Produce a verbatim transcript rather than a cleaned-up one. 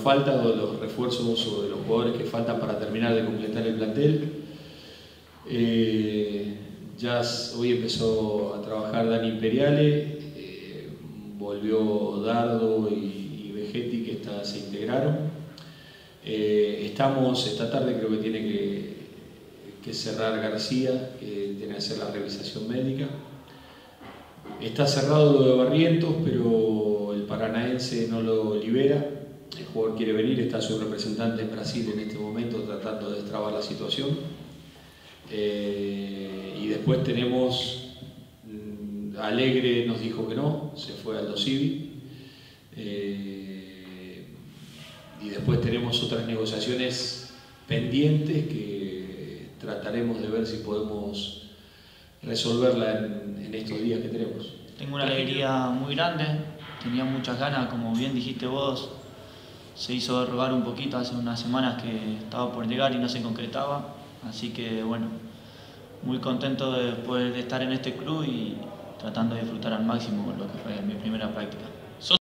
falta, o de los refuerzos o de los jugadores que faltan para terminar de completar el plantel. Eh, ya hoy empezó a trabajar Dani Imperiale, eh, volvió Dardo y, y Vegetti, que está, se integraron. Eh, estamos, esta tarde creo que tiene que, que cerrar García, que tiene que hacer la revisación médica. Está cerrado lo de Barrientos, pero el paranaense no lo libera. El jugador quiere venir, está su representante en Brasil en este momento tratando de destrabar la situación. Eh, y después tenemos, Alegre nos dijo que no, se fue al Dosivi. Eh, y después tenemos otras negociaciones pendientes que trataremos de ver si podemos resolverla en, en estos días que tenemos. Tengo una alegría muy grande, tenía muchas ganas, como bien dijiste vos, se hizo rogar un poquito hace unas semanas que estaba por llegar y no se concretaba, así que bueno, muy contento de poder estar en este club y tratando de disfrutar al máximo lo que fue mi primera práctica.